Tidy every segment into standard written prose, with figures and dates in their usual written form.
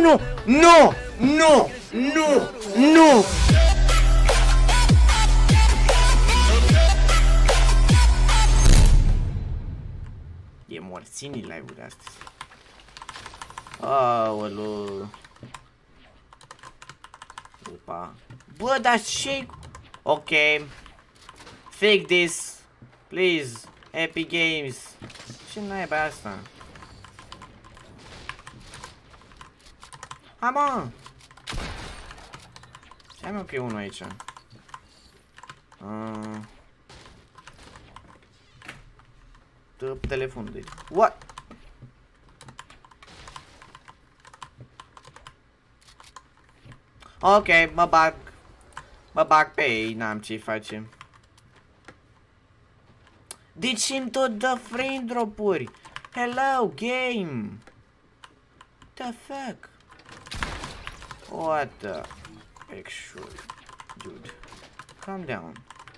Nu! Nu! Nu! Nu! Nu! E morținii live-ul de astăzi. Aoleu. Opa. Bă, dar ce? Ok. Fake this. Please. Epic Games. Ce naiba asta? Ha, mă! Stai mă că e unul aici. Dă telefonul de aici. What? Ok, mă bag. Mă bag pe ei, n-am ce-i face. De ce îmi tot dă frame drop-uri? Hello, game! The fuck? What the actual dude? Calm down.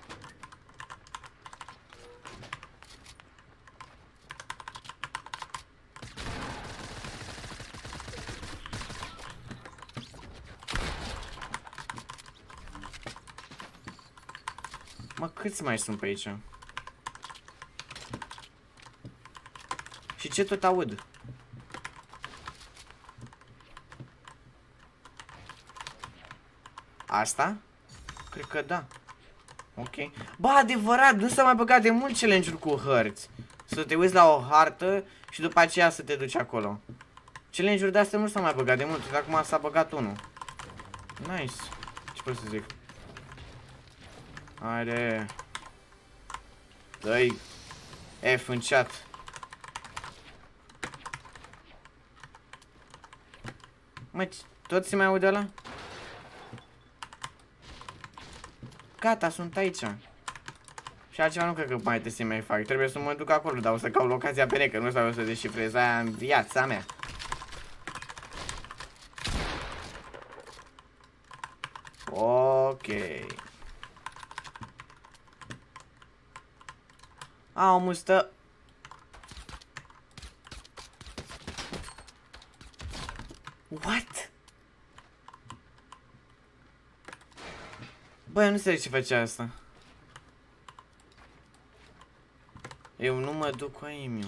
Mă, câți mai sunt pe aici? Și ce tot aud? Asta? Cred că da. Ok. Bă, adevărat, nu s-a mai băgat de mult challenge-uri cu hărți. Să te uiți la o hartă și după aceea să te duci acolo. Challenge-uri de-astea nu s-a mai băgat de mult, acum s-a băgat unul. Nice. Ce pot să zic? Haide. Dă-i F în chat. Mă, tot se mai aude ăla? Gata, sunt aici. Și altceva nu cred că mai trebuie să mai fac. Trebuie să mă duc acolo, dar o să caut locația pe net, că nu stau eu să descifrez aia în viața mea. Ok. Omul stă... What? Băi, eu nu știu ce face asta. Eu nu mă duc cu Emiu.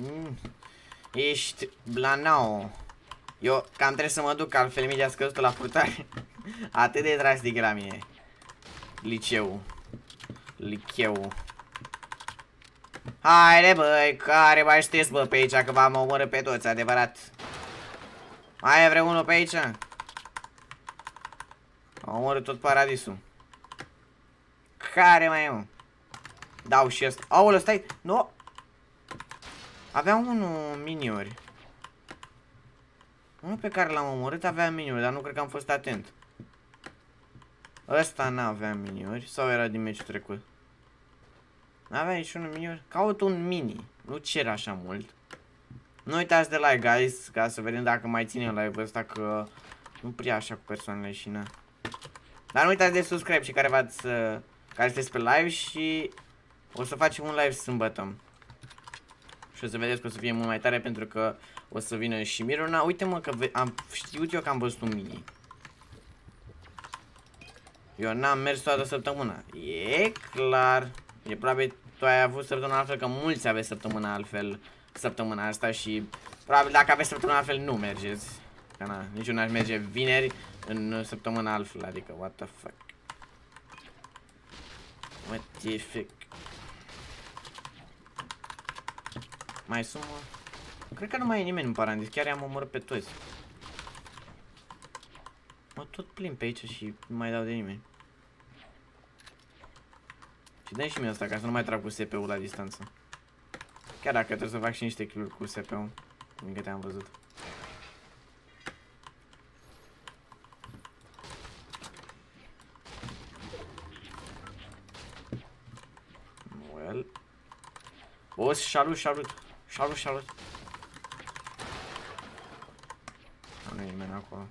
Ești blanao. Eu cam trebuie să mă duc, altfel mi-a scăzut la purtare. Atât de drastic e la mine. Liceu. Haide, băi, care mai știți, bă, pe aici, că v-am omorât pe toți, adevărat. Mai e vreun unul pe aici? Am omorât tot paradisul. Care mai e, mă? Dau și ăsta. Aoleu, stai, nu! Avea unul miniuri. Unul pe care l-am omorât avea miniuri, dar nu cred că am fost atent. Ăsta n-avea miniuri, sau era din meciul trecut? N-avea niciunul miniuri? Caut un mini, nu cer așa mult. Nu uitați de like, guys, ca să vedem dacă mai ținem live-ul ăsta, că nu prea așa cu persoanele și na. Dar nu uitați de subscribe și care sunteți pe live și o să facem un live sâmbătă. Și o să vedeți că o să fie mult mai tare pentru că o să vină și Miruna. Uite mă că am știut eu că am văzut un mini. Eu n-am mers toată săptămâna. E clar. E probabil tu ai avut săptămâna altfel, că mulți aveți săptămâna altfel săptămâna asta și probabil dacă aveți săptămâna altfel nu mergeți. Că na, niciun n-aș merge vineri în săptămâna altfel, adică what the fuck. What the fuck. Mai sunt, mă? Cred că nu mai e nimeni în parandis, chiar i-am omorât pe toți. Mă tot plin pe aici și nu mai dau de nimeni. Și dă-mi și mie asta ca să nu mai trag cu SP-ul la distanță. Chiar dacă trebuie să fac și niște kill-uri cu SP-ul, din câte am văzut. Well. O, salut. Nu e nimeni acolo.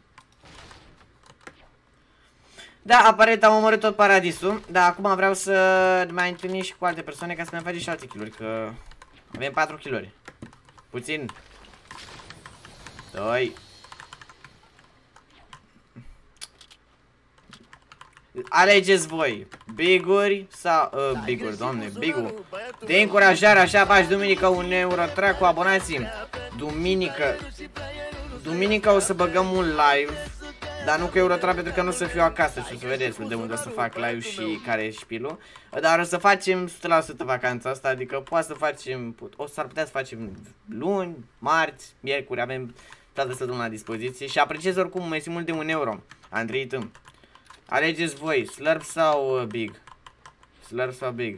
Da, aparent am omorât tot paradisul. Da, acum vreau să mai întâlnim și cu alte persoane ca să mai facem și alte kill-uri, că avem 4 kill-uri. Puțin. 2. Alegeți voi. Biguri sau... biguri, doamne, bigul. De încurajare, așa faci, duminică 1 euro, cu abonații. Duminică o să băgăm un live. Dar nu cu Eurotrap, pentru că nu o să fiu acasă și o să vedeți de unde o să fac live și care e șpilul. Dar o să facem 100% vacanța asta, adică poate să facem, s-ar putea să facem luni, marți, miercuri, avem toată săptămâna la dispoziție. Și apreciez oricum mai mult de 1 euro. Andrei Tâm. Alegeți voi, Slurp sau Big? Slurp sau Big?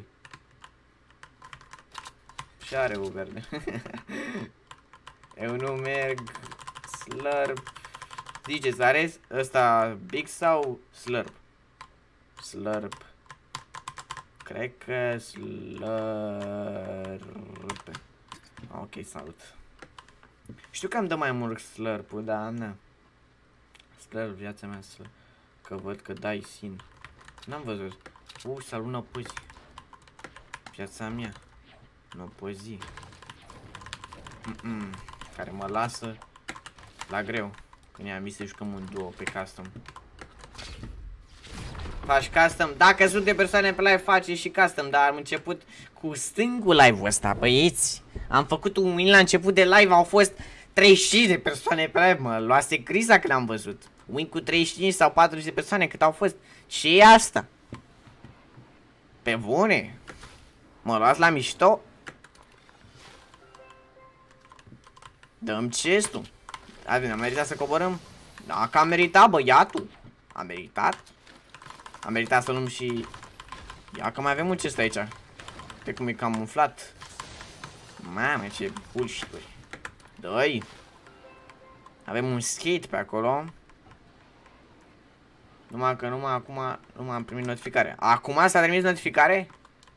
Și are o verde. Eu nu merg. Slurp. Ziceți, are ăsta Big sau Slurp? Slurp. Cred că Slurp. Ok, salut. Știu că îmi dă mai mult Slurp-ul, dar na. Slurp, viața mea, Slurp. Că văd că dai sin. N-am văzut. S-a luat năpăzi. Viața mea. Năpăzi. Care mă lasă la greu. Când i-am zis să jucăm un duo pe custom. Faci custom? Dacă sunt de persoane pe live, face și custom. Dar am început cu stângul live-ul ăsta, băieți. Am făcut un win la început de live. Au fost 35 de persoane pe live. Mă luase criza când am văzut. Win cu 35 sau 40 de persoane cât au fost. Ce e asta? Pe bune? Mă luați la mișto? Dăm chest-ul. Azi, a meritat să coborăm? Da, că a meritat băiatul. A meritat. A meritat să luăm și... Ia că mai avem un chest aici. Uite cum e camuflat. Mamă, ce bullshit-uri. Dă-i. Avem un skate pe acolo. Numai că acum nu am primit notificare. Acum s-a trimis notificare?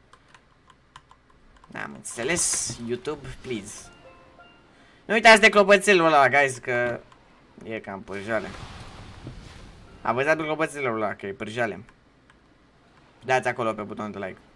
N-am înțeles. YouTube, please. Nu uitați de clopoțelul ăla, guys, că e cam pârjale. Apăsați pe clopoțelul ăla, că e pârjale. Dați acolo pe butonul de like.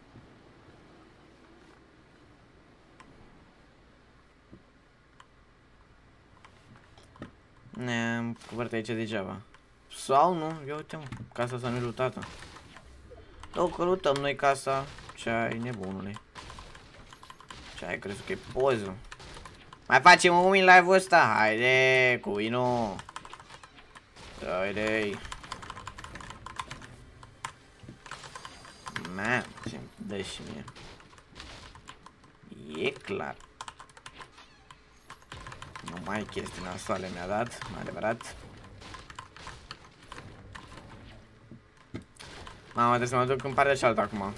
Ne-am cuvărt aici degeaba. Sau nu? Ia uite-mă, casa asta nu e lutată. Două că lutăm noi casa. Ce ai, nebunule? Ce ai crezut că e poză? Mai facem un win live-ul ăsta? Haide, cu win-ul. Haide. Man, ce-mi dă și mie. E clar. Numai chestii nasoale mi-a dat, mai adevărat. Mamă, trebuie să mă duc în partea cealaltă acum.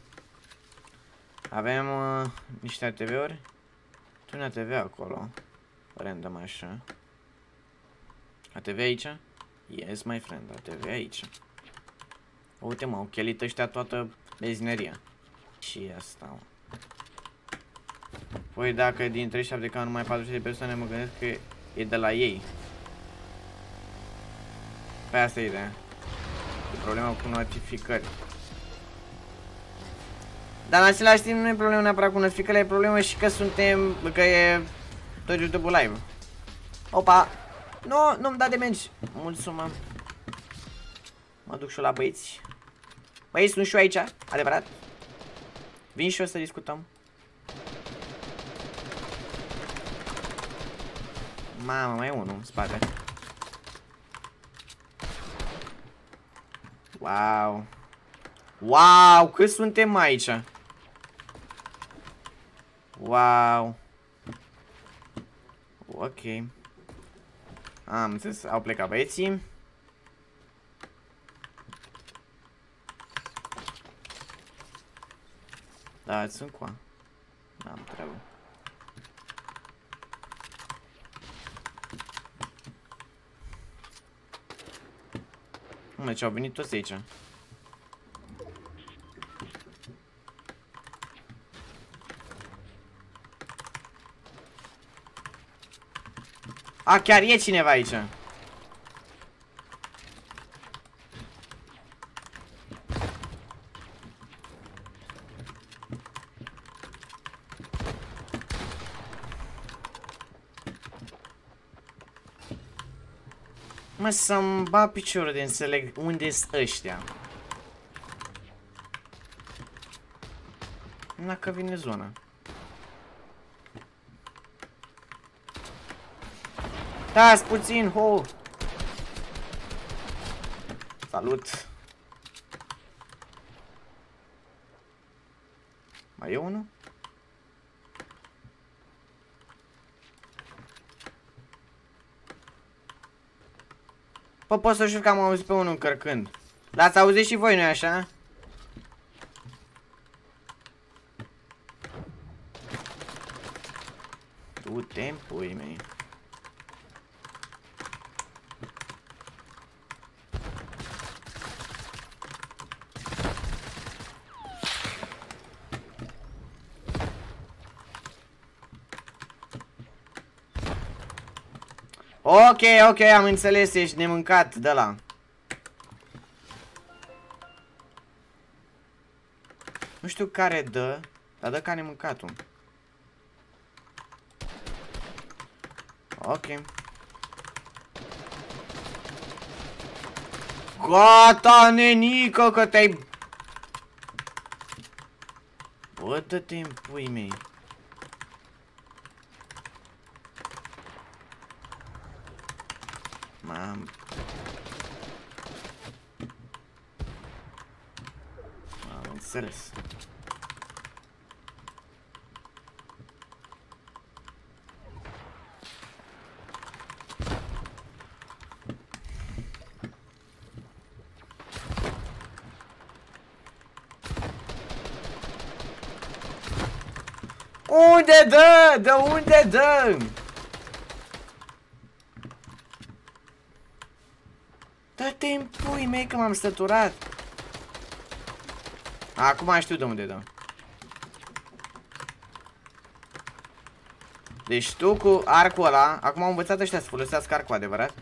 Avem niște ATV-uri. Tu un ATV acolo. Random așa. ATV aici? Yes, my friend, ATV aici. Uite mă, au chelit ăștia toată benzineria. Și asta, mă. Păi dacă din 37 ca numai 40 de persoane, mă gândesc că e de la ei. Pe asta e ideea. E problema cu notificări. Dar în același timp nu e problema neapărat cu notificările, e problema și că suntem, că e tot YouTube live. Opa! Nu-mi da damage. Mulțumesc. Mă duc și eu la băieți. Băieți, sunt și eu aici, adevărat. Vin și eu să discutăm. Mamă, mai e unul în spate. Wow. Wow, cât suntem aici? Wow. Ok. Am înțeles, au plecat băieții. Da, sunt cu a. N-am treabă. Mă, ce au venit toți aici. A, chiar e cineva aici. Mă, să-mi bat piciorul de înțeleg unde sunt ăștia. Na că vine zona. Stați puțin, ho! Salut! Mai e unul? Pă, pot să știu că am auzit pe unul încărcând. L-ați auzit și voi, nu-i așa? Du-te-n pui mei. Ok, ok, am înțeles, ești nemâncat de la. Nu știu care dă, dar dă ca nemâncatul. Ok. Gata, nenică, că te-ai... Bă, dă-te în pui mei. Am înțeles. Unde dă? De unde dă? Dă-te în pui mei că m-am săturat. Acum știu de unde dă. Deci tu cu arcul ăla, acum am învățat ăștia să folosească arcul adevărat.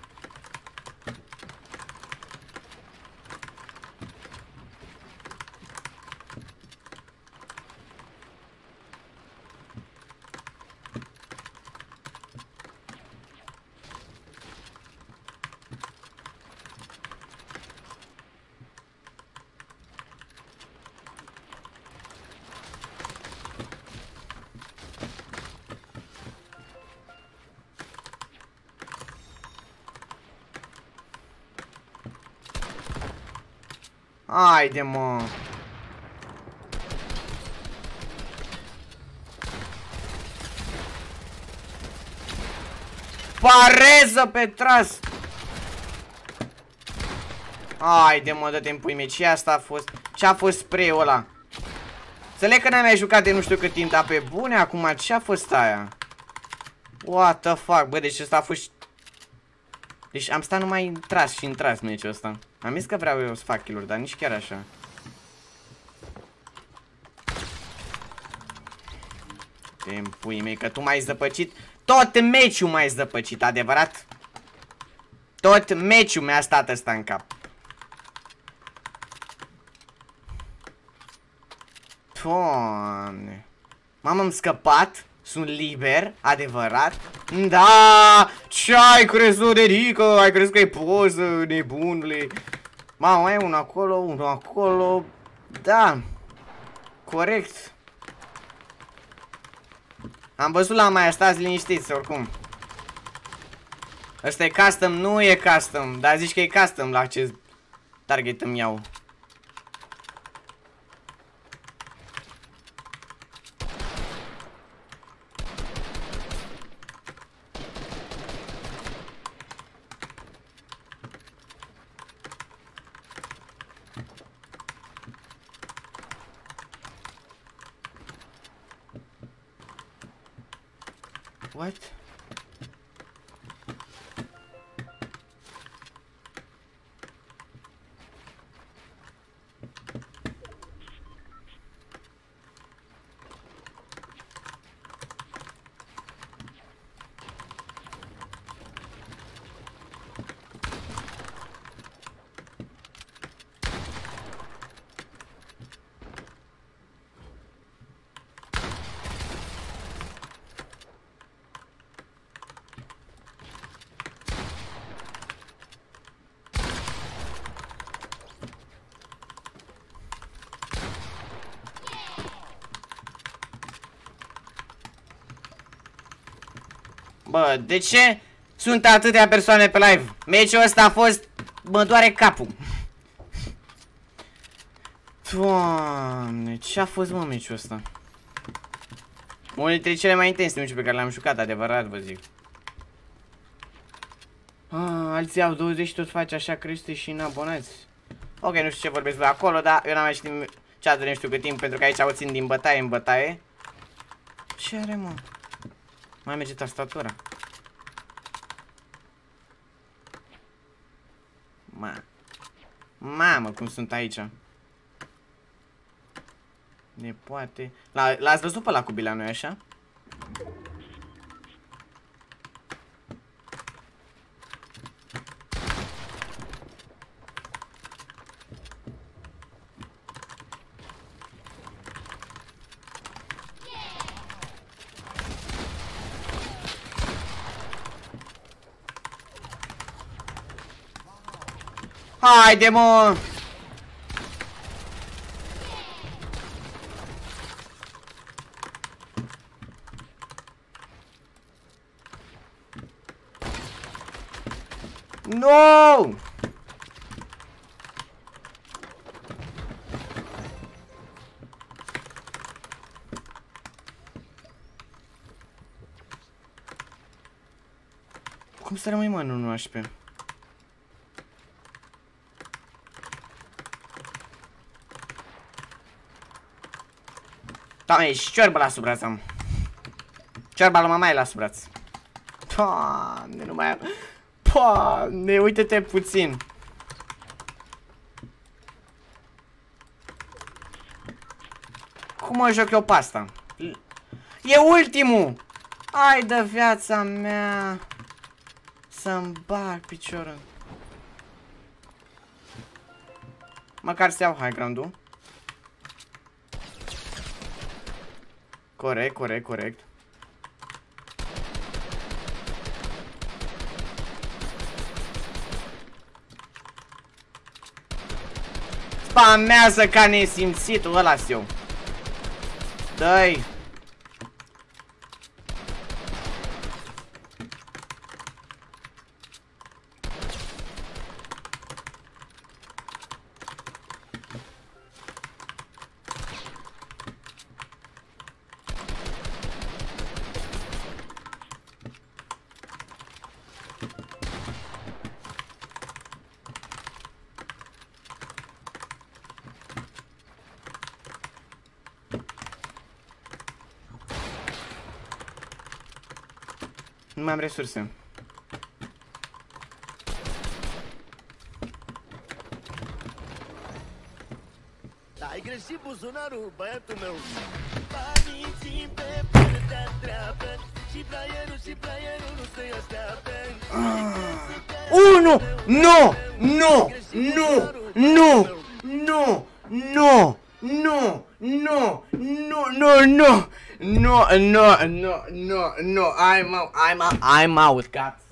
Haide, mă. Pareză pe tras. Haide, mă, dă-te în pui mei. Ce asta a fost? Ce a fost spray-ul ăla? Înțeleg că n-am mai jucat de nu știu cât timp, dar pe bune acum ce a fost aia? What the fuck, bă, deci ăsta a fost... Deci am stat numai în tras și în tras meciul ăsta. Am zis că vreau eu să fac kill-uri, dar nici chiar așa. Te pui mei, că tu m-ai zăpăcit. Tot meciul m-ai zăpăcit, adevărat? Tot meciul mi-a stat ăsta în cap. Doamne. M-am scăpat. Sunt liber, adevărat? Da! Ce ai crezut, Nenică? Ai crezut că e poză, nebunule? Mamă, mai e unul acolo, unul acolo. Da. Corect. Am văzut la mai, stați liniștiți, oricum. Ăsta e custom, nu e custom. Dar zici că e custom la ce target îmi iau. What? Bă, de ce sunt atâtea persoane pe live? Meciul ăsta a fost... Mă doare capul. Doamne, ce a fost, mă, meciul ăsta? Unul dintre cele mai intense meciuri pe care le-am jucat, adevărat, vă zic. Alții au 20 și tot face așa crește și în abonați. Ok, nu știu ce vorbesc voi acolo, dar eu n-am mai citit chat-ul de nu știu cât timp, pentru că aici o țin din bătaie în bătaie. Ce are, mă? Mai merge tastatura. Mamă, cum sunt aici. Ne poate... L-ați văzut pe ăla cu bila, nu-i așa? Haide, mă! No! Cum să rămâi, mă, în 1 HP? Doamne, și ciorbă la sub braț am. Ciorba lui mamaie la sub braț. Doamne, nu mai am... Doamne, uite-te puțin. Cum mă joc eu pe asta? E ultimul! Hai de viața mea! Să-mi bag piciorul. Măcar să iau high ground-ul. Corect, corect, corect. Spamează ca nesimțitul ăla-s eu. Dă-i. Nu mai am resurse. Ai greșit buzunarul, băiatul meu. Banii țin pe partea dreaptă și playerul nu se așteaptă. Unu! Nu! Nu! Nu! Nu! Nu! Nu! Nu! Nu! Nu! Nu! Nu! No, no, no, no, no, I'm out, I'm out, I'm out, guys.